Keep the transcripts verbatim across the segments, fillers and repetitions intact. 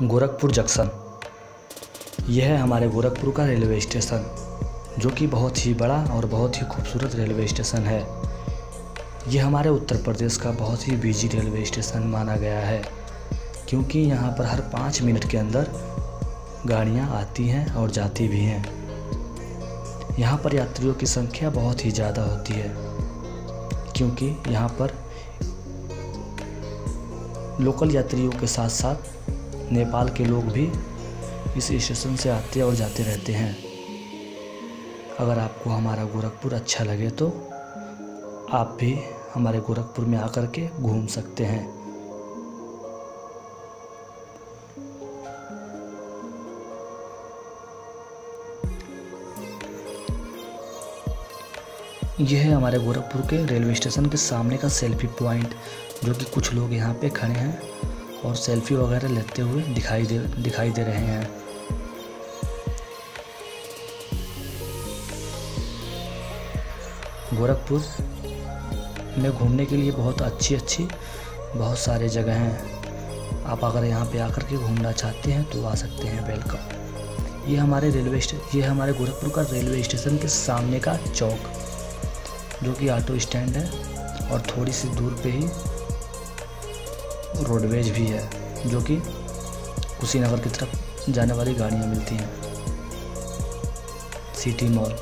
Gorakhpur junction. यह है हमारे गोरखपुर का रेलवे स्टेशन, जो कि बहुत ही बड़ा और बहुत ही खूबसूरत रेलवे स्टेशन है। यह हमारे उत्तर प्रदेश का बहुत ही बिजी रेलवे स्टेशन माना गया है, क्योंकि यहाँ पर हर पाँच मिनट के अंदर गाड़ियाँ आती हैं और जाती भी हैं। यहाँ पर यात्रियों की संख्या बहुत ही ज़्यादा होती है, क्योंकि यहाँ पर लोकल यात्रियों के साथ साथ नेपाल के लोग भी इस स्टेशन से आते और जाते रहते हैं। अगर आपको हमारा गोरखपुर अच्छा लगे तो आप भी हमारे गोरखपुर में आकर के घूम सकते हैं। यह है हमारे गोरखपुर के रेलवे स्टेशन के सामने का सेल्फी पॉइंट, जो कि कुछ लोग यहाँ पे खड़े हैं और सेल्फी वगैरह लेते हुए दिखाई दे दिखाई दे रहे हैं। गोरखपुर में घूमने के लिए बहुत अच्छी अच्छी बहुत सारे जगह हैं। आप अगर यहाँ पे आकर के घूमना चाहते हैं तो आ सकते हैं, वेलकम। ये हमारे रेलवे स्टेशन ये हमारे गोरखपुर का रेलवे स्टेशन के सामने का चौक, जो कि ऑटो स्टैंड है, और थोड़ी सी दूर पे ही रोडवेज भी है, जो कि कुशीनगर की तरफ जाने वाली गाड़ियाँ मिलती हैं। सिटी मॉल,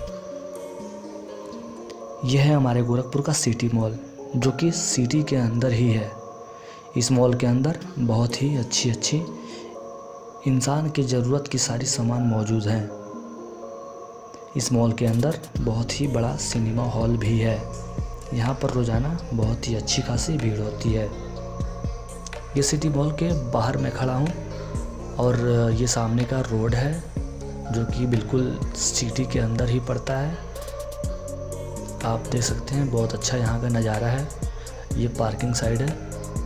यह है हमारे गोरखपुर का सिटी मॉल, जो कि सिटी के अंदर ही है। इस मॉल के अंदर बहुत ही अच्छी अच्छी इंसान की ज़रूरत की सारी सामान मौजूद हैं। इस मॉल के अंदर बहुत ही बड़ा सिनेमा हॉल भी है। यहाँ पर रोज़ाना बहुत ही अच्छी खासी भीड़ होती है। ये सिटी मॉल के बाहर मैं खड़ा हूँ, और ये सामने का रोड है, जो कि बिल्कुल सिटी के अंदर ही पड़ता है। आप देख सकते हैं, बहुत अच्छा यहाँ का नज़ारा है। ये पार्किंग साइड है।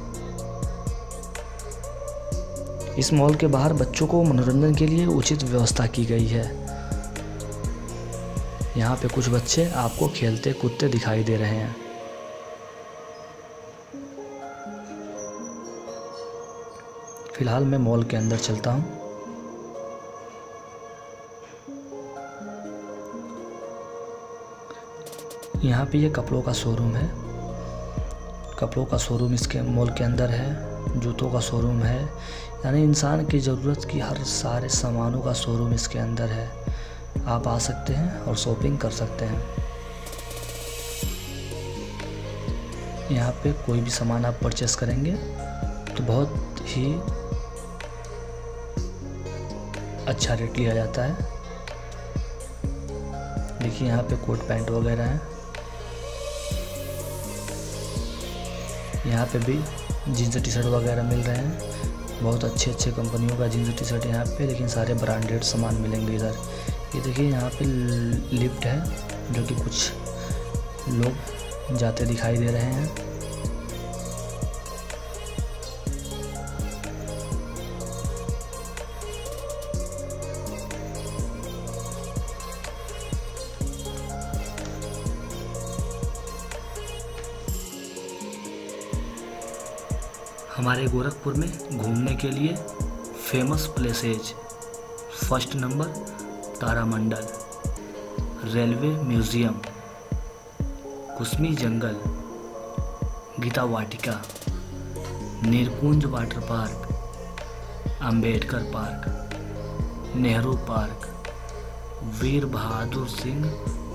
इस मॉल के बाहर बच्चों को मनोरंजन के लिए उचित व्यवस्था की गई है। यहाँ पे कुछ बच्चे आपको खेलते कूदते दिखाई दे रहे हैं। फिलहाल मैं मॉल के अंदर चलता हूँ। यहाँ पे ये कपड़ों का शोरूम है। कपड़ों का शोरूम इसके मॉल के अंदर है। जूतों का शोरूम है, यानी इंसान की ज़रूरत की हर सारे सामानों का शोरूम इसके अंदर है। आप आ सकते हैं और शॉपिंग कर सकते हैं। यहाँ पे कोई भी सामान आप परचेस करेंगे तो बहुत ही अच्छा रेट लिया जाता है। देखिए, यहाँ पे कोट पैंट वगैरह हैं। यहाँ पे भी जीन्स टी शर्ट वगैरह मिल रहे हैं। बहुत अच्छे अच्छे कंपनियों का जीन्स टी शर्ट यहाँ पे, लेकिन सारे ब्रांडेड सामान मिलेंगे इधर। ये देखिए, यहाँ पे लिफ्ट है, जो कि कुछ लोग जाते दिखाई दे रहे हैं। हमारे गोरखपुर में घूमने के लिए famous places, first number Taramandal, railway museum, Kusmi Jungle, Gita Vatika, Neerkunj water park, Ambedkar park, Nehru park, Veer Bahadur Singh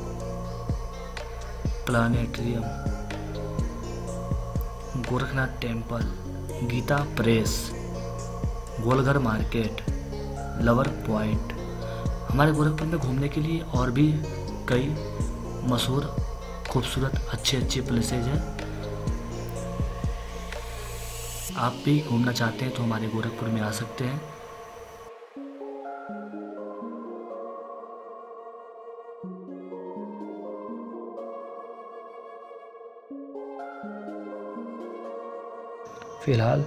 planetarium, Gorakhnath temple, Gita press, Golghar market, lover point. हमारे गोरखपुर में घूमने के लिए और भी कई मशहूर खूबसूरत अच्छे अच्छे प्लेसेज हैं। आप भी घूमना चाहते हैं तो हमारे गोरखपुर में आ सकते हैं। फिलहाल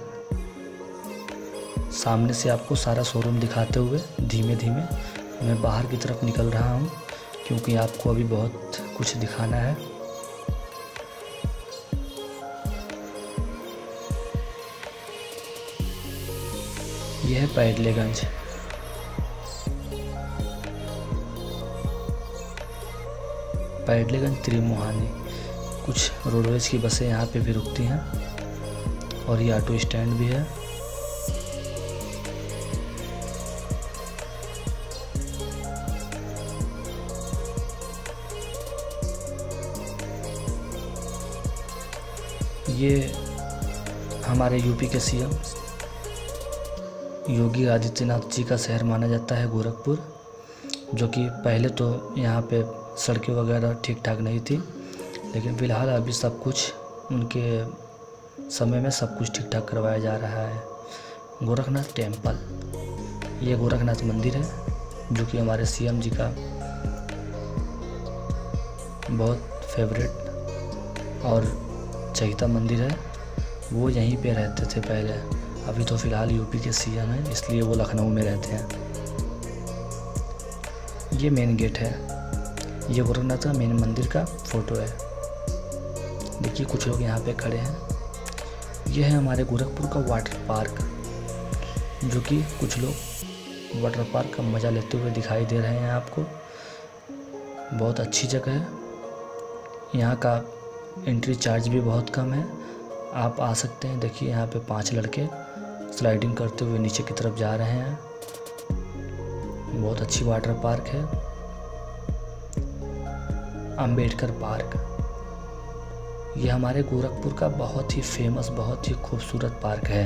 सामने से आपको सारा शोरूम दिखाते हुए धीमे धीमे मैं बाहर की तरफ निकल रहा हूँ, क्योंकि आपको अभी बहुत कुछ दिखाना है। यह है पैडलेगंज। पैडलेगंज त्रिमुहानी। कुछ रोडवेज की बसें यहाँ पे भी रुकती हैं और ये ऑटो स्टैंड भी है। ये हमारे यूपी के सीएम योगी आदित्यनाथ जी का शहर माना जाता है गोरखपुर, जो कि पहले तो यहाँ पे सड़कें वगैरह ठीक ठाक नहीं थी, लेकिन फ़िलहाल अभी सब कुछ उनके समय में सब कुछ ठीक ठाक करवाया जा रहा है। गोरखनाथ टेम्पल, ये गोरखनाथ मंदिर है जो कि हमारे सीएम जी का बहुत फेवरेट और चहीता मंदिर है। वो यहीं पे रहते थे पहले, अभी तो फ़िलहाल यूपी के सीएम हैं इसलिए वो लखनऊ में रहते हैं। ये मेन गेट है, ये गोरखनाथ का मेन मंदिर का फ़ोटो है। देखिए कुछ लोग यहाँ पे खड़े हैं। यह है हमारे गोरखपुर का वाटर पार्क, जो कि कुछ लोग वाटर पार्क का मज़ा लेते हुए दिखाई दे रहे हैं आपको। बहुत अच्छी जगह है, यहाँ का एंट्री चार्ज भी बहुत कम है, आप आ सकते हैं। देखिए यहाँ पे पांच लड़के स्लाइडिंग करते हुए नीचे की तरफ जा रहे हैं। बहुत अच्छी वाटर पार्क है। अंबेडकर पार्क, ये हमारे गोरखपुर का बहुत ही फेमस, बहुत ही खूबसूरत पार्क है।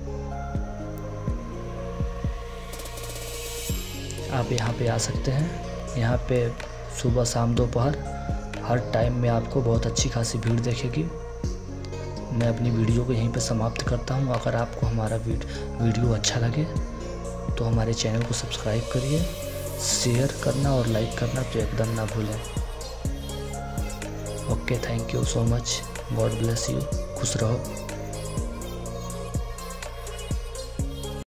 आप यहाँ पे आ सकते हैं। यहाँ पे सुबह शाम दोपहर हर टाइम में आपको बहुत अच्छी खासी भीड़ देखेगी। मैं अपनी वीडियो को यहीं पे समाप्त करता हूँ। अगर आपको हमारा वीडियो अच्छा लगे तो हमारे चैनल को सब्सक्राइब करिए, शेयर करना और लाइक करना तो एकदम ना भूलें। Okay, thank you so much, God bless you, खुश रहो।